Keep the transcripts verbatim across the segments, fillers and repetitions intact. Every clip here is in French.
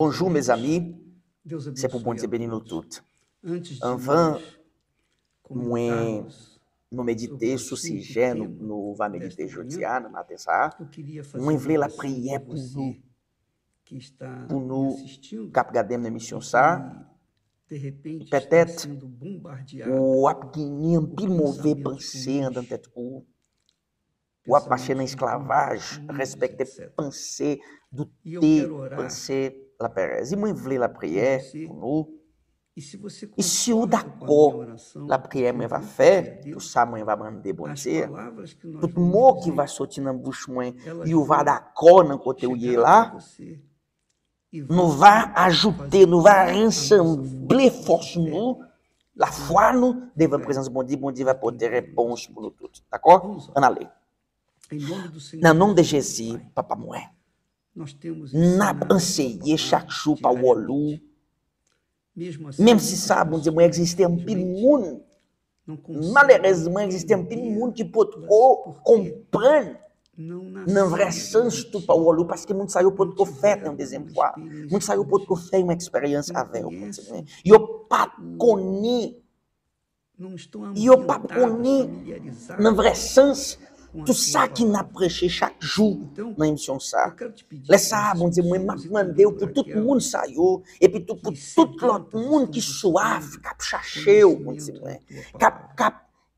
Bonjour, mes amis. Deus C'est pour bon abençoe Dieu a bénir nous todos. toutes. Antes de Avant, nós moi, comentarmos nous sobre méditer o sur ce assunto, o sujet, nous, tema nous va desta méditer manhã, jeudi, no matin ça. eu queria fazer Moi, uma voulais la oração por prière pour nous, você que está pour me nous, assistindo cap regarder e l'émission ça. que, de repente, está Peut-être, sendo bombardeado ou ap gagné un por pile mauvais pensamentos pensée dans ruins, tête ou, ou ap marché dans pensamentos esclavage, ridículos, respecter etcétera. pensée, E eu douter, quero orar penser la Pérez. Et moi, voulais la por prière você. pour nous. E se você E se eu concorda com a minha d'accord, oração, la prière eu moi va vou pedir a faire, tout Deus ça moi va demander bon as Dieu. palavras que nós Tout vamos mot qui dizer, va sortir dans bouche moi, elas il va vão d'accord dans côté où il est chegar até là, você e nous vão va ajouter, fazer nous va unir a nossa rassembler força, force nossa fé nous, la com foi nous, devant a la fé présence de bon Dieu, bon Dieu va de quem porter crê no nosso réponse pour nous Deus. tous. D'accord? Vamos On lá. allez. Em nome do Senhor Dans le nom de Jesus, Jésus, Pai, papa moi, nós temos n'a ensinado a tua enseigné chaque palavra jour par Wallou, diariamente. Mesmo assim, même si muitas ça, bon Dieu, moi pessoas, existait un pile infelizmente, monde, não conseguem malheureusement, existait un pile monde qui peut trop porque comprendre não dans vrai nasceram sens de tout ti, par Wallou, parce que moun sa yo não pot ko fait tiveram une deuxième uma fois. experiência Moun sa yo pot ko contigo, fait une expérience não avec vous. conhecem Yo pas o- connaît, não estão yo pas ambientados, connaît familiarizados dans vrai sens com a tout tua ça qui n'a palavra. prêché chaque jour Então, dans l'émission eu ça. quero te pedir Laisse por ça, essas bon Dieu, moi m'a pessoas e demandé também por pour tout le monde aquelas ça yo, et puis tout, pour que tout l'autre sedentas monde qui estão soif, buscando cap chercher, bon Dieu, conhecimento moi. da tua cap, palavra. cap,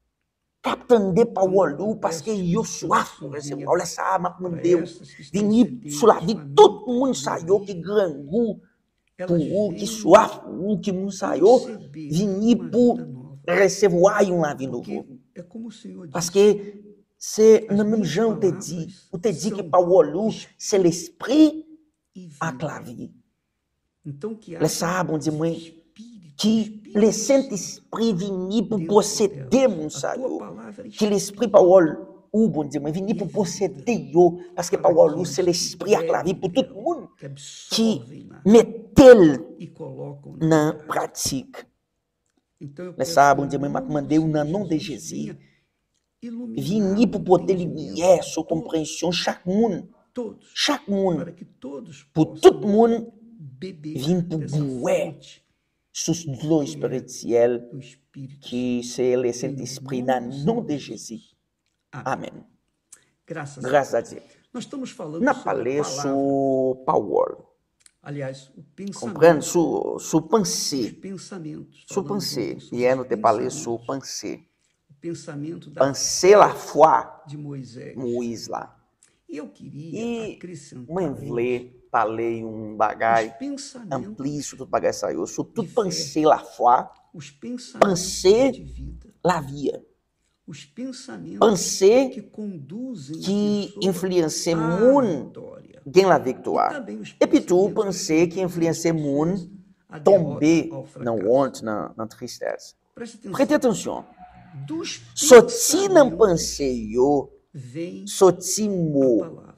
cap tende par Então, Wallou, eu parce peço, que yo Espírito soif Santo, pour que o Senhor recevoir. venha Laisse ça, m'a para demandé, essas que estão vini sous la sedentas, vie, tout le monde famintas ça do yo qui mesmo, grand goût, pour elas ou qui venham soif, ou qui moun sa yo, conceber vini uma pour vida nova. recevoir une vie Porque nouveau. é como o Senhor Parce disse, que c'est as le même minhas genre où te dit, palavras où te dit que são par Wallou, c'est l'esprit e avec vida. la vie. Então, que Le haja ça, bon Dieu, moi, espírito, qui espírito le santo Saint-Esprit vini pour dentro posséder delas. mon A sa tua yo. palavra é Que l'esprit espírito par Wallou, ou bon Dieu, moi, vini e pour vida posséder yo. Parce que para par Wallou, aqueles c'est que l'esprit avec la vie bebem pour tout le dela, monde que qui absorvem na met tel e colocam dans na la prática. pratique. Então, eu Le peço ça, em bon Dieu, moi, m'a nome do demandé au Senhor nom de Jesus, Jésus, venha iluminar vini o pour porter entendimento lumière de sur todos, compréhension chaque monde, todos, chaque monde, para que todos pour tout le possam monde, beber vim pour dessa boire fonte sous l'eau spirituelle do Espírito Santo. qui c'est le Em Saint-Esprit nome dans do le nom Senhor de Jesus. Jésus. Amém. Amen. Graças a Grâce à Deus. Dieu. Nós estamos falando On a sobre a parlé palavra. sur parole, Aliás, o comprendre, pensamento, sur, sur os pensée, pensamentos. sur Falamos pensée. ontem sobre Hier, os nous t'ai parlé pensamentos. sur pensée. O pensamento da Penser la foi, de Moisés. Moïse là. E eu queria E acrescentar moi, hoje voulais parler un os bagage pensamentos, ampli sur tout bagage ça, yo, sur tout de fé. penser la foi, os pensamentos penser de vida, la vie. os pensamentos Penser que conduzem qui a pessoa influence à moun vitória. gagne la E victoire. também os Et puis tout, pensamentos penser que qui conduzem influence as moun pessoas à derrota, tomber ao dans fracasso. honte, dans, dans tristesse. Preste Prêtez atenção. attention. Dos Sorti dans pensamentos pensée yo, vem sorti a mot, palavra,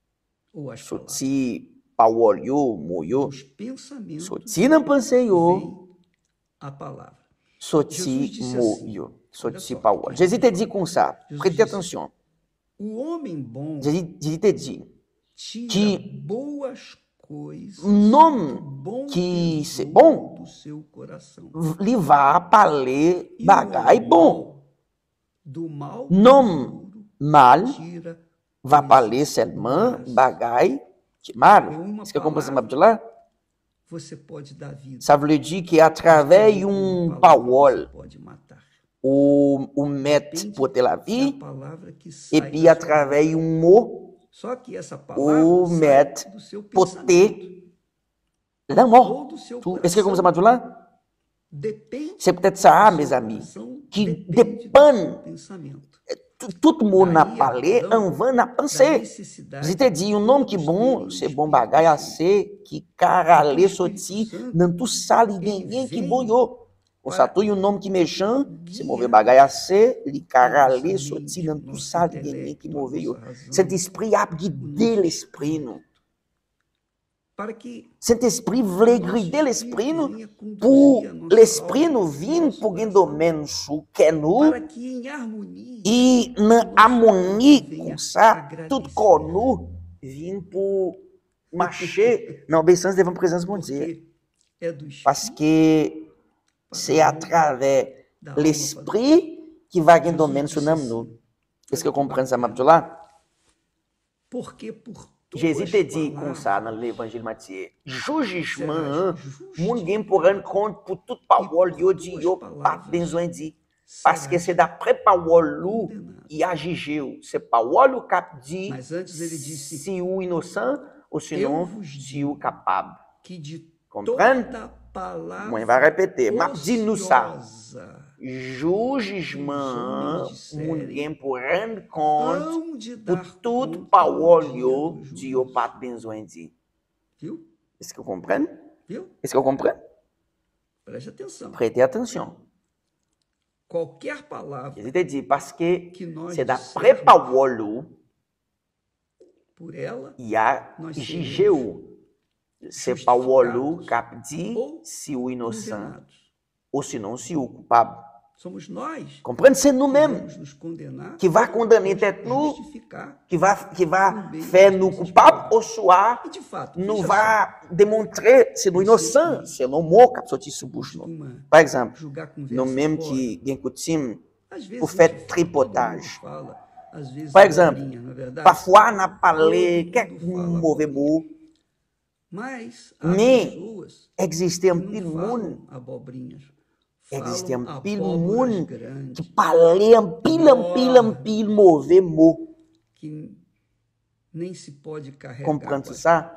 ou as palavras. sorti parole yo, mot yo, Dos pensamentos sorti dans pensée yo, vem a palavra. Jesus sorti disse mot assim, yo, olha sorti só, parole. Jesus Jésus te dit comme ça. Jesus Prêtez disse, attention. O homem bom Jésus, Jésus te dit, tira que boas coisas um do homme bom que c'est tesouro bon, do seu coração. il va parler E o bagay homem bon. mau do mau Nom tesouro mal tira va coisas parler seulement más. bagay qui mal. Com uma Est-ce que vous comprenez palavra, là? você pode dar vida. Ça veut dire qu'à Mas travers também com uma une palavra você parole, pode matar. ou, ou mettre Depende pour la da vie, palavra que et sai puis da à sua boca. travers un mot, Só que essa palavra ou sai mettre do seu pour pensamento la mort. ou do seu Tout. Est-ce que vous coração. comprenez là? Depende C'est peut-être ça, do mes seu amis, coração, qui depende do dépend. seu pensamento. Tout, tout le monde n'a Daí a parlé, razão en vain n'a da pensé. necessidade Je te de dis, un homme qui est todos bon, terem o c'est bon Espírito bagay Santo. assez, qui Porque o carale Espírito sorti, Santo, dans tout ça, il ele gagne qui vem bon yo. On para s'attend un homme qui méchant, c'est mauvais guiar bagay assez, il a nossa carale sorti mente, dans o tout nosso ça, il gagne qui intelecto, a mauvais yo. nossa razão, Cet esprit a o guidé nosso l'esprit, nous. espírito, para que Cet esprit o voulait nosso guider l'esprit, espírito nous, venha conduzir pour a nossa l'esprit alma, nous o vienne nosso pour un coração, domaine sous que nous, para que em harmonia et o dans nosso corpo harmonie venha comme ça, tout agradecer. corps nous vient pour marcher na obéissance devant a presença bom Dieu. Porque é do Parce Espírito que c'est à travers da alma l'esprit qui va gagner domaine sur nous. Est-ce que vous comprenez ça, Mabdullah? Porque por tuas Jésus te dit comme palavras, ça dans l'évangile Matthieu. Jugement, serás justificado. moun gen pour rendre compte pour toute parole yo dit yo pas besoin dit. Parce que c'est d'après parole ou il a jugé ou. C'est parole ou cap dit Mas antes ele disse si ou innocent ou sinon Eu vos si ou capable. que de Compreende? toda palavra Moi, il va répéter. M'a dit nous ça. ociosa Jugement, moun gen pour rendre compte hão de pour dar toute conta parole no dia yo do dit yo juízo. pas besoin dit. Viu? Est-ce que vous comprenez? Viu? Est-ce que vous comprenez? Preste atenção. Prêtez attention. Qualquer palavra Jésus te dit parce que que nós c'est d'après dissermos parole ou por ela, il y a nós jugé ou. C'est parole ou cap dit ou si ou innocent condenados. ou sinon si ou coupable. Somos nós Comprenez? C'est que nous-mêmes vamos nos condenar, qui va condamner nos tête nous, justificar. qui va, qui va faire nous coupables ou soit E de fato, nous veja va démontrer c'est nous innocents, c'est nos mots qui sorti sous só, bouche nous. costuma Par exemple, julgar com nous mêmes fora. qui gain coutume Às vezes pour a faire gente fala, tripotage. todo mundo fala, às vezes Par exemple, abobrinha, não é verdade? parfois on a parlé quelques mauvais mots, Mas há mais pessoas existe que un não pile falam monde, abobrinhas, existe falam un pile abóboras monde grandes, qui parlait un pile, un pile, un pile mauvais mots. que nem se pode carregar, Comprendre quase, ça?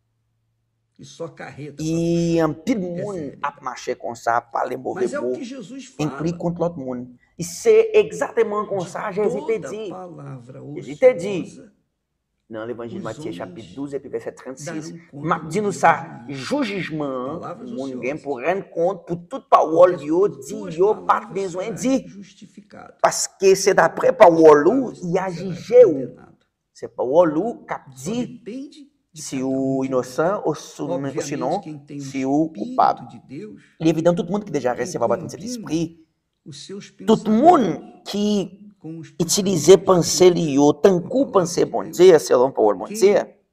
que só carreta. E un pile monde a marché comme ça, parler mauvais Mas é o mots, que Jesus fala. implique contre l'autre monde. Et c'est exactement comme ça, Jésus te Toda dit. palavra Jésus te dit. ociosa Dans l'évangile de Os Matthieu, homens chapitre douze, et puis verset trente-six, darão conta m'a no dit nous dia ça, do juízo. jugement, Palavras moun ociosas. gen pour rendre compte pour toute parole Porque yo por dit tuas yo pas palavras besoin serás dit. justificado. Parce que c'est d'après parole ou, il y a Serás jugé ou. condenado. C'est parole ou cap Só dit depende de si cada um ou de innocent ou sou- ou Obviamente, sinon quem tem o si ou Espírito coupable. de Deus, Il est évident tout le monde qui déjà recevait combina baptême de cet esprit, os seus tout le pensamentos monde qui com os utilisait pensée li yo, tant coup pensée bon Dieu, selon parole bon Dieu,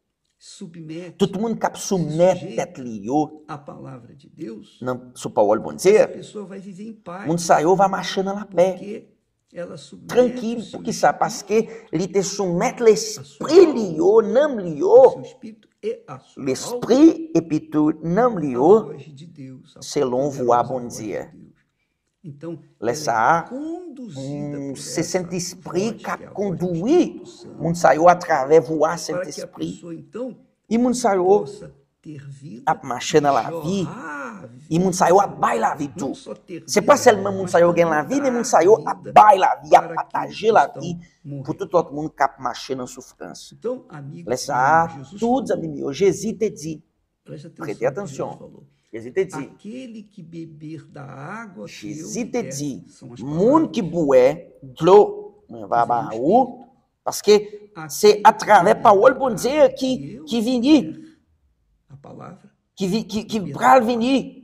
submete tout le monde cap soumettre tête li yo, a palavra de Deus, nan sou parole bon essa Dieu, pessoa vai viver em paz, moun sa yo va marcher dans la paix, porque ela submete tranquille, o seu pour qui ça, parce que li te soumettre a l'esprit sua li yo, nam li o yo, seu espírito e a sua alma l'esprit et puis tout nam li a yo, voz de Deus, a selon poderosa voix bon voz de Dieu. Deus. Então, Laisse ela ça, é conduzida hum, por c'est essa Saint-Esprit voz, qui que a é a voz do conduit Espírito Santo, moun sa yo à travers voix para que a Saint-Esprit. pessoa então E moun sa yo possa ter vida, a marcher dans la vie, jorrar a e moun sa yo a bay la vie não tout. só ter C'est vida, pas seulement moun mas sa yo gen la também vie, mais moun dar sa yo a vida bay la vie, a para partager aqueles la que vie estão pour morrendo. tout autre monde qui a marché dans souffrance. Então, amigo, Laisse ça, Jesus tous falou, amis mieux, Jésus te dit, preste atenção prêtez no que attention. Jesus falou. Jésus te dit, Aquele que beber da água que eu Jésus te der, dit, são as moun qui palavras, boit de l'eau, on va ba ou, parce que c'est à travers parole bon Dieu qui, qui vini, a palavra, qui, vi- qui, qui pral vini,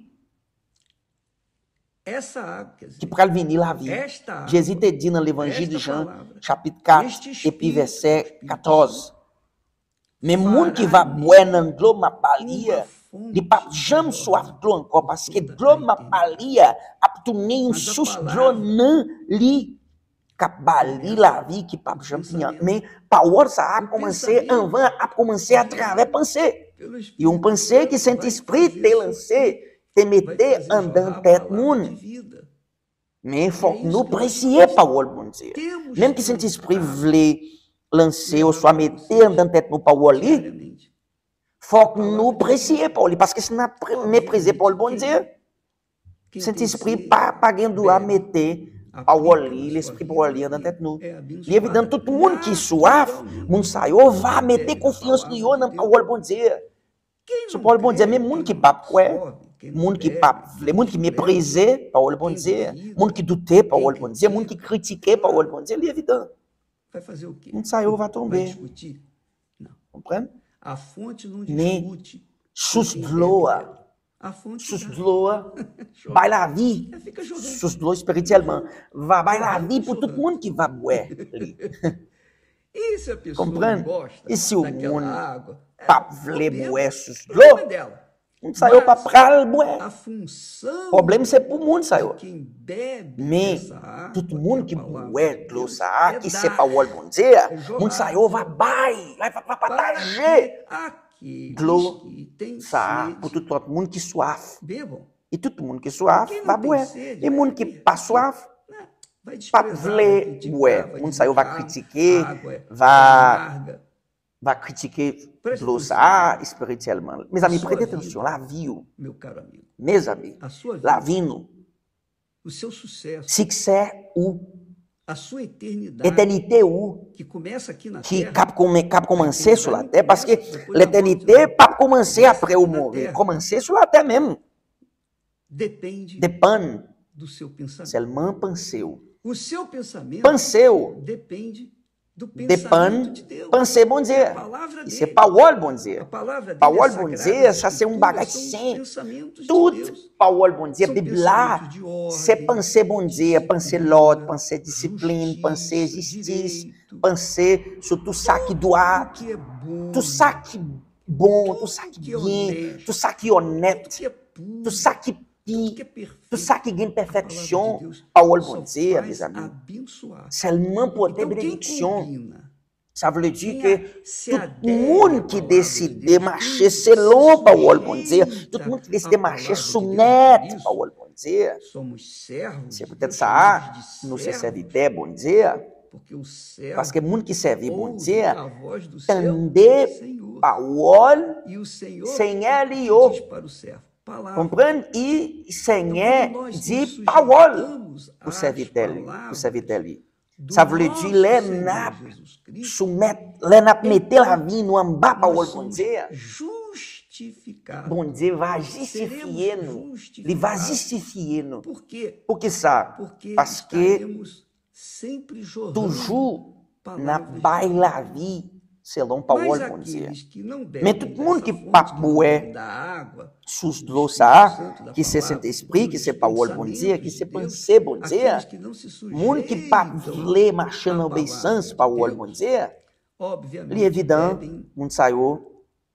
essa água, quer qui dizer, pral vini la vie. esta água, Jésus te dit dans l'évangile de esta Jean, palavra, chapitre quatre, este et Espírito, puis o verset Espírito quatorze. Mais fará moun qui va nele boire dans de l'eau ma uma palia, fonte li pa que jamais jorra soif de l'eau encore, por parce que toda de l'eau a ma eternidade. palia a tourné une Mas a source de l'eau palavra nan li kap bali la vie qui pa o jamais finir. pensamento, Mais parole ça a o commencé pensamento avant, a commencé à travers guiado pensée. pelo E um Espírito pensée que Santo vai Saint-Esprit fazer te surgir, lancé, te vai mette fazer en jorrar dans a tête palavra de moun. vida. Mais E faut é que isso nous que nós préciser parole bon Dieu. temos Même que que Saint-Esprit lutar voulait lancer ou levar soit para mettre vocês en dans tête nous parole li, diariamente. faut que nous préciser parole, parce que si nous mépriser parole bon Dieu, Quem, quem tem Saint-Esprit sede, pas pas gain droit bebe, mettre parole aplica li, na sua l'esprit parole li vida dans tête nous. e é Il est évident abençoado. tout le monde qui soif, moun sa yo va mettre confiance li yo dans parole bon Dieu. Quem Sou não parole bon Dieu, crê, même moun quem qui não pas quoi, absorve, quem não moun qui bebe, pas quem vle, não moun qui tolera, méprisait parole bon quem Dieu, duvida, moun qui doutait parole quem bon Dieu, moun qui critica, critiquait parole bon Dieu, il est évident. vai fazer o quê? Moun sa yo va Vai tomber. discutir? Não. Comprendre? A fonte não Mais discute com sous quem de bebe l'eau, dela. A fonte sous dá. de l'eau, Chora. by la vie, Ela fica jorrando. sous de l'eau spirituellement, va by la vie pour tout le monde qui va boire. li. E se a pessoa Compreende? não gosta E se o daquela mundo água, é, pa o vle problema- bué o sus problema é l'eau, dela. mundo saiu pra Mas pral bué. a função Problema c'est pour mundo de saiu. quem bebe Mais dessa água, tout que é mundo a que palavra bué de de l'eau Deus, ça, é qui dar, sait pas où bon Dieu, é jorrar, mundo saiu vai bai, vai vai para partager que aqueles de l'eau que têm ça pour sede tout outro mundo qui soif. bebam. E todo mundo que soif Quem não vai tem bué. sede, E vai mundo que beber, pas porque, soif, né, vai pas desprezar, vai vle criticar, bué. vai Mundo saiu vai dizer, critiquer, "Ah, a água é vai amarga." vai critiquer Preste de l'eau atenção. ça spirituellement. Mes A amis, sua prêtez vida, attention, la vie, oh. meu caro amigo, Mes amis, a sua la vida, vie nous, o seu sucesso, succès ou a sua eternidade, éternité ou que começa aqui na qui terra, cap come- cap commencer sur la terre parce que Depois da l'éternité morte, pas commencer começa après ou aqui na mourir, terra. commencer sur la terre même. depende Depend do seu pensamento. seulement penser ou. O seu pensamento Penser ou depende do pensamento depend de Deus. penser bon A Dieu. palavra E c'est dele. parole bon A Dieu. palavra dele Parole é bon sagrada, Dieu, as ça c'est um escrituras bagage são os saint. pensamentos de Toute Deus. parole bon Dieu, São Bible là, pensamentos de ordem, c'est penser bon Dieu, penser disciplina, l'ordre, penser discipline, justiça, penser justice, direito, penser sur tout ça qui doit, tudo que é bom, tout ça qui bon, tout ça qui que é bien, honesto, tout ça qui tudo honnête, que é puro, tout ça qui tudo pie, que é perfeito. tout ça qui gagne A palavra de perfection, Deus parole só bon Dieu, faz mes amis. abençoar. Seulement pour ter Então, quem bénédiction. combina, Ça veut dire quem que se tout adere le à monde qui palavra de décide de Deus, marcher quem selon se parole bon Dieu, sujeita tout le monde qui décide à de palavra marcher de Deus, soumettre por isso, parole bon Dieu, somos servos c'est de peut-être Deus, ça, chamados de nous c'est servos, serviteur bon Dieu, porque o servo parce que le monde qui servit bon ouve Dieu, a voz do seu tendez Senhor. parole, E o Senhor Seigneur que liou. diz para o servo, palavra. comprendre, et Então, Seigneur quando nós dit nos parole sujeitamos pour às serviteur, pour palavras serviteur. do Ça veut nosso dire, les Senhor nappes Jesus Cristo, soumettre, les nappes mettez la vie nous en bas nós parole bon somos Dieu. justificados. Bon Dieu va Seremos justifier nous. Il va justificados. justifier nous. Por quê? Por que ça? Porque Parce que estaremos sempre jorrando toujours na palavras de baille Deus. la vie selon Mas parole bon Dieu. aqueles que não bebem Mais tout le monde dessa qui fonte, pape que não boué bebem da água, sous do l'eau Espírito ça, Santo, da qui c'est palavra de Saint-Esprit, Deus, qui dos c'est parole bon Dieu, pensamentos qui de c'est Deus, pensée bon Dieu. aqueles que não se Monde qui pas sujeitam voulait marcher à en palavra obéissance de parole Deus, bon Dieu, obviamente il est évident, bebem monde ça yo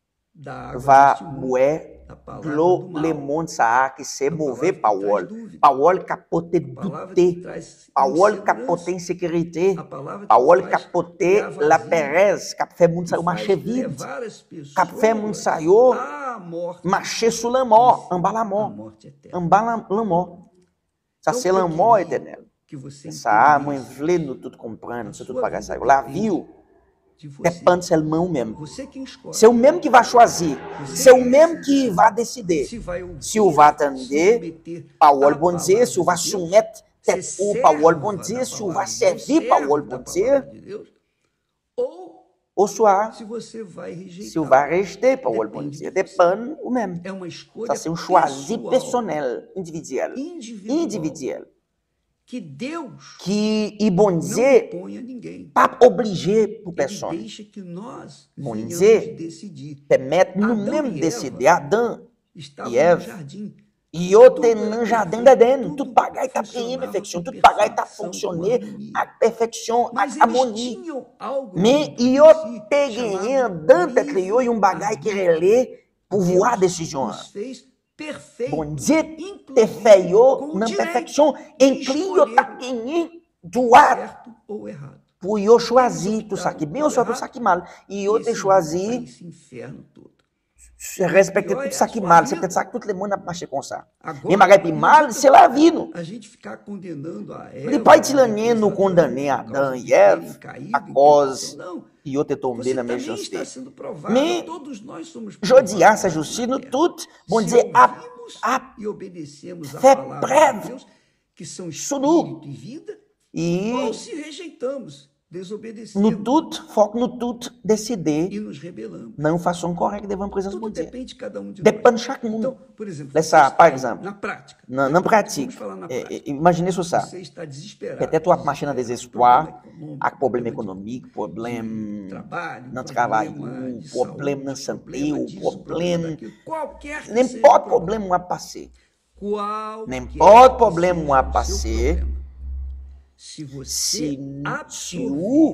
da água va deste mundo, boire da palavra de do l'eau mal, le monde ça qui c'est a mauvais palavra que traz parole. dúvida, Parole capoter a palavra que douter. traz Parole capoter insegurança, insécurité. a palavra que Parole faz capoter criar la vazio, perez, cap fait moun que sa yo faz marcher vide, levar as cap fait moun pessoas sa yo à morte, marcher sous la mort, en bas la à mort, morte eterna. en bas la, la mort. Ça Então, c'est la eu mort queria éternelle. que você Ça, moi entendesse vle nous tout comprendre, a c'est tout sua bagage vida ça. La depende vie ou de você. dépend seulement ou même. Você quem escolhe. C'est o même qui va choisir. C'est o même qui va décider. Se vai ouvir, Se o va atender submeter parole à bon Dieu, palavra se o va de Deus, soumettre tête ser ou servo parole bon da Dieu, se o palavra va de Deus, servir servo parole da bon palavra Dieu, de Deus, ou ou soit se você vai se o rejeitar. va rejeter parole bon Depende Dieu, de você. dépend ou même. É uma escolha Ça c'est un choisi pessoal, personnel, individuel, individual, individuel, que Deus qui e bon não Dieu impõe a ninguém. pas obligé pour Ele personne. deixa que nós Bom venhamos Dieu decidir. permettre Adão nous-mêmes e décider. Eva Adam estavam e no Eva, jardim. e eu Tudo tenho era no jardim perfeito, d'Éden, tudo tudo bagaille tá funcionava em perfeição, com tudo bagaille tá perfeição, com fonctionner harmonia. à perfeição, Mas à eles harmonie. tinham algo Mais dentro e de eu si peguei chamado andando criou e um bagaille que relê pouvoir Deus décision. nos fez perfeitos, Bon Dieu te inclusive fait com na direito perfeição, de inclui eu escolher tá quem droit certo ou errado. pour eu choisir tout ça qui bien ou soit tout ça qui mal. E eu te Esse mundo choisi tá esse inferno todo. respecter pior tout é ça a qui sua mal. C'est vida. peut-être ça que tout le monde a marché comme ça. Agora, Mais magaille não mal, adianta c'est la vie, nous. a gente ficar condenando a Eva. Depois de depois Tilanien nous Adão, condamner por Adão causa e de terem Eva caído à em cause tentação. Não. e eu te tombé Você na também méchanceté. está sendo provado. Mais, Todos nós somos Jodi a sa provados justice, na nous terra. toutes, bon Se Dieu, a, ouvimos a, e obedecemos a fait palavra preuve de Deus, que são sur nous. espírito e vida, e ou se rejeitamos, nous desobedecemos toutes, faut que nous toutes décider e nos rebelamos. não façon correcte devant a presença de Tudo bon Dieu. depende de cada um de Depende nós. de chaque mundo. Então, por exemplo, Laisse você ça, está par aí, exemple, na prática, na, na pratique, vamos falar na eh, prática. eh, imaginez sur ça. Você está desesperado. Peut-être tu as marché dans désespoir, problema avec problème econômico, économique, problème de trabalho, dans le travail, problema ou de problème dans la saúde, santé, ou disso, problème, daquilo, qualquer que seja o n'importe problema. problème moi passé. Qualquer N'importe que problème seja moi o seu passé, problema. Se você si, si absorver ou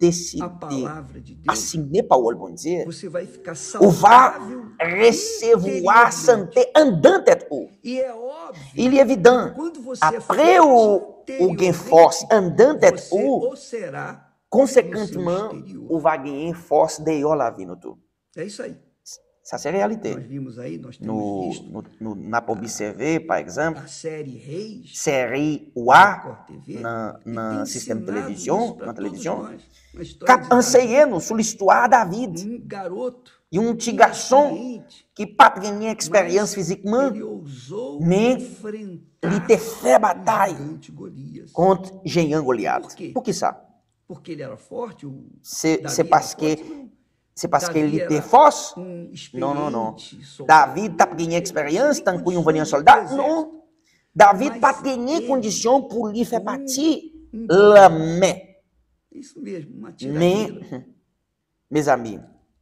décidé a palavra de Deus, assigner parole bon Dieu, você vai ficar ou va saudável recevoir interiormente. santé en dedans tête ou. E é óbvio, Il est évident, quando você é après forte ou ou gain force en dedans tête você ou, o será conséquentement, no seu exterior. ou va gagner force dehors la vie nous tout. É isso aí. Ça c'est réalité. Nós vimos aí, nós temos Nous, visto nous, nous n'a observé, par exemple, a série Reis, série da Wa Record T V, na, e na tem système de ensinado télévision, isso pra na todos télévision, nós. Uma história cap de Davi, enseignando sur l'histoire de David. um garoto E um petit garçon inexperiente, qui pas gagné expérience mas physiquement, ele ousou mais enfrentar il te fait o bataille gigante Golias. contre géant Goliath. Por quê? Pour qui ça? Porque ele era forte, o C'est Davi c'est era parce forte, que não. c'est parce Davi qu'il était era force? um Non, non, non. experiente soldado. David t'a gagné expérience Ele tant qu'il condições venait un do soldat? exército. Non. David Mas pas gagné ele, condition pour lui faire um- partie um la gigante. main. Isso mesmo, uma Mais, tiradeira. mes amis,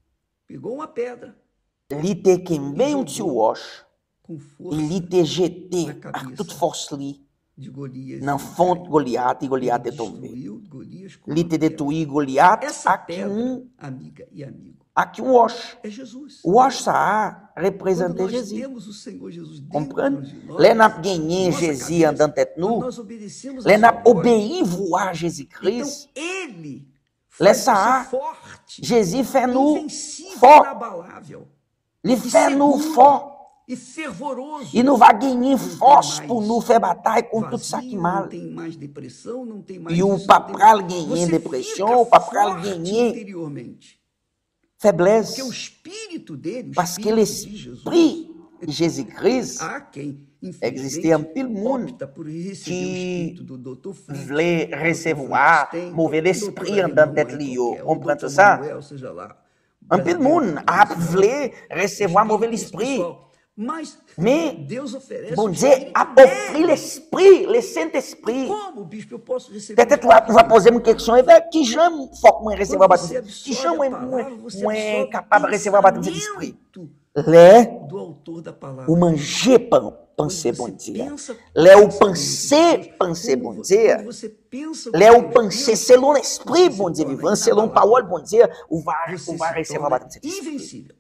Pegou uma pedra il te quembé un petit wash, com força il te jeté na à cabeça toute force li, de Golias. dans e fond caiu. Goliath, et Goliath Ele est tombé. destruiu Golias com Il uma te pedra. détruit Goliath Essa avec pedra, un, amiga e amigo, avec un wash. é Jesus. Wash, ça a Quando représenté nós Jésus. temos o Senhor Jesus dentro Comprendre? de nós, Les n'a gagné nossa Jésus en cabeça, dans tête quando nous. nós obedecemos a Les sua n'a voz, obéi voir então Jésus-Christ. Ele Les faz ça, você forte, Jésus fait nous invencível, fort. inabalável, Il fait nous seguro fort. e fervoroso. Il nous va gagner Não force tem pour mais nous faire bataille contre tout ça qui vazio, mal. não tem mais depressão, não tem mais E o isso, não papo tem pral mais- ganhar Você depressão, fica o papo pral forte ganhar interiormente. faiblesse. Porque o espírito dele, o Parce que espírito de Jesus, l'esprit de Jésus-Christ há quem, existait un pile monde opta por receber o qui espírito do doutor Fritz, voulait doutor recevoir Frankenstein, mauvais doutor esprit en Davi dans tête Mamãe li yo. qualquer, ou Comprends doutor ça? Manuel, seja lá, Un pile brasileiro, monde a português, voulu recevoir mauvais espírito esprit. pessoal. Mas Mais Deus oferece bon o Dieu espírito a offert dele. l'esprit, le Saint-Esprit. Como, bispo, eu posso receber Peut-être o tu espírito vas dele? poser une question, et bien, qui j'aime, faut que moi recevoir Quando baptême. você Qui absorve j'aime, a moi, palavra, moi, você moi, absorve capable de recevoir baptême de l'esprit. pensamento Les, do autor da palavra. ou manger, pen- Quando penser, você bon Dieu. pensa Les, ou pensamento de penser, Deus, penser, quando bon vo- Dieu. quando você pensa o que Les, ou Deus penser pensa, selon l'esprit, você bon se Dieu torna vivant, selon inabalável. parole, bon Dieu, ou va, Você ou va se recevoir torna baptême de l'esprit. invencível.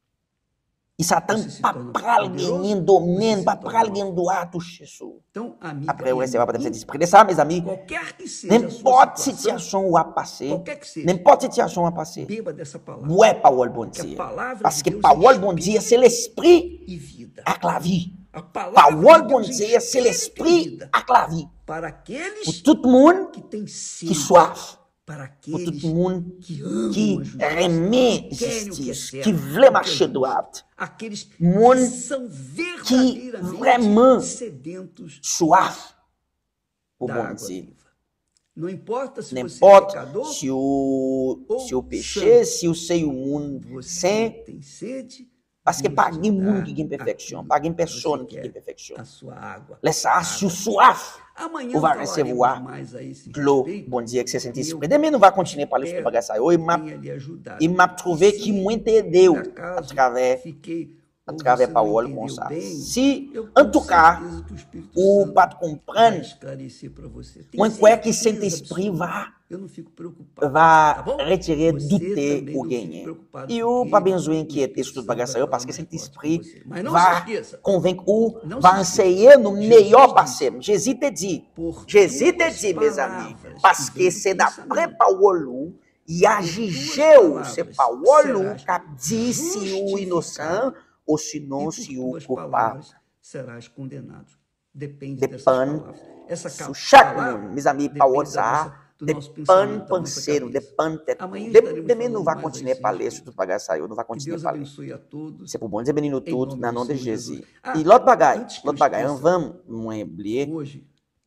E Satan Você se pas torna pral poderoso, gagner você domaine, se pas torna pral mal. gagner droit toucher ça. Então, amiga, Après, vous e recevez amigo, baptême de l'esprit. De ça, mes amis, qualquer que seja a sua n'importe situação, situation où a passé, qualquer que seja, n'importe situation où a passé, beba dessa palavra ouais, parole bon Que a Dieu. palavra Parce de que Deus é parole bon Dieu, c'est l'esprit e vida. avec la vie. A palavra Parole de bon Deus é Dieu, c'est espírito e l'esprit vida. avec la vie. Para Pour aqueles tout le monde que têm qui sede, soif, para pour tout aqueles le monde que amam qui a justiça, remet que querem o que é justice, certo, qui o veut que é marcher justo, droit, aqueles que Monde são qui verdadeiramente vraiment sedentos soif pour da bon água Dieu. viva. Não importa se você é N'importe pecador, si o, ou si o péché, santo. si o sei o mundo você sem, tem sede, parce que Deus pas te de dá monde qui tem perfection, aquilo pas de que personne você qui quer, tem perfection. a sua água. Laisse ça, a si o água. soif, Amanhã ou va falaremos recevoir mais a esse de l'eau, respeito. bon Dieu, que c'est Saint-Esprit. Eu Demain, nous va continuer à parler sur le espero bagage ça. Il m'a, tenha lhe ajudado. il m'a trouvé E qui se, m'a aidé por à acaso, travers, fiquei, à ou travers você não parole entendeu comme ça. bem, Si, eu en tenho tout cas, certeza que o Espírito ou Santo pas vai comprendre, esclarecer para você. Tenho moi, quoi que certeza Saint-Esprit absoluta. va Eu não fico preocupado, va tá bom? retirer, Você douter também ou não fique gagner. preocupado, E o porque pas besoin o inquiéter Espírito sur tout Santo bagage vai ça, parce falar que mais forte com Saint-Esprit você. Mas não se va esqueça, convaincre ou não va se esqueça. enseigner nos Jesus meilleurs disse, passés. Jésus te dit, por Jésus te tuas dit, mes amis, palavras parce que que vêm c'est do d'après pensamento, parole ou, il a por jugé tuas ou, c'est palavras parole ou, serás qu'a dit si ou innocent, justificado ou e sinon por si ou tuas coupable. palavras serás condenado. Depende dessas Depende palavras. Essa sur ca- chaque palavra monde, mes amis, depende parole da ça, nossa, do nosso depende pensamento, da nossa penser, cabeça. depende tête. Amanhã Demain, estaremos demain, nous falando va mais a continuer à esse parler sur respeito. tout bagage ça, nous va Que continuer à Deus parler. abençoe a todos. C'est pour bon Dieu bénir nous Em tous nome dans le do nom de Senhor Jésus. Jesus. Ah, Et l'autre bagaille, antes que eu l'autre bagaille, on esqueça, va moins oublier, hoje,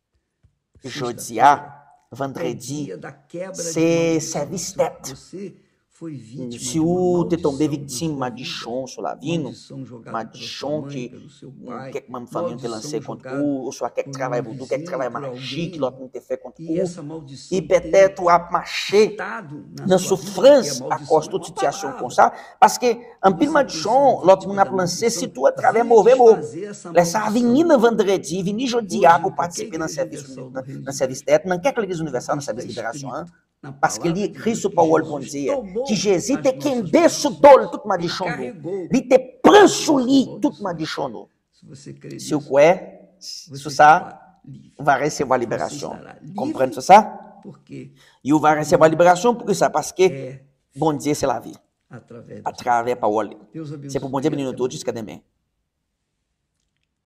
jeudi, sexta-feira, é vendredi, dia da quebra de c'est maldição. service Se tête. você foi vítima Si de uma vous t'es tombé maldição na victime, sua maldição vida, sur la vie, maldição jogada pela sua maldição mãe, que pelo seu pai, quelques membres de famille te maldição lancé contre jogada vous, ou soit quelques por um travail pour vous, quelques vizinho, travail por magique, alguém, l'autre nous te fait contre e vous. essa maldição E tem peut-être tu as marché estado na dans sua vida, porque souffrance a à maldição cause é de toute uma situation palavra. comme ça. Parce que, en pile Você maldição, tem sido l'autre vítima nous a da lancé, maldição, si tu à travers venha mauvais mot. desfazer essa Laisse ça maldição. venir no vendredi, venir jeudi Hoje, pour qualquer participer dans le igreja service, universal do dans Reino le de service Deus, tête, dans quelques églises universelles, dans porque le service está libération. escrito, na Parce que palavra ele de écrit Deus sur que parole bon Jesus Dieu, tomou que Jésus as te nossas quembé sous dores, dol toute ma ele dichon nous. carregou Il te prend sous as lit nossas toute ma maldições. dichon nous. Se você crê Si vous nisso, croyez, você sur ça, estará livre. on va recevoir Você libération. estará livre Comprenez sur ça? porque Et on va recevoir libération pour que ça, parce que é bon Dieu, c'est la vie. através À da travers la parole. Deus abençoe. C'est pour bon Dieu bénir nous até tous amanhã. jusqu'à demain.